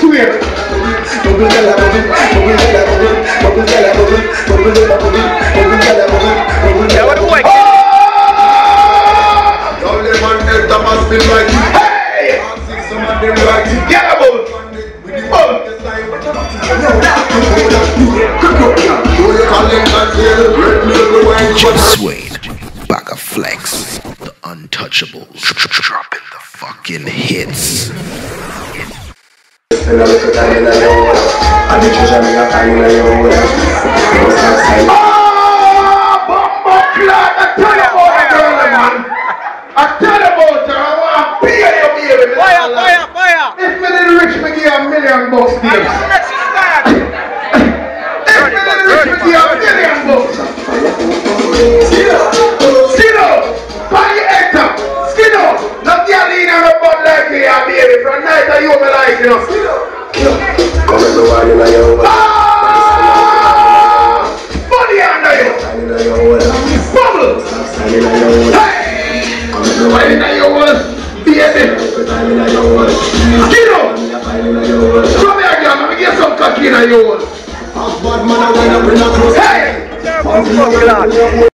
swear. Yeah, what boy? Hey! Yeah, Swain, Baka Flex, the Untouchables, dropping the fucking hits. I tell you about her, I want to pay you, baby. Fire! If me didn't rich, me give $1 million bucks, baby. If me didn't rich, me give $1 million bucks. Skiddo, pan your head up. Skiddo, no girl in a butt like me, baby. From night I you me like, you know. Come and go on in your way. Body under you. Bubble. Hey. Why in your world, baby? Skiddo! Come here, girl. Let me get some cocky in your world. Hey!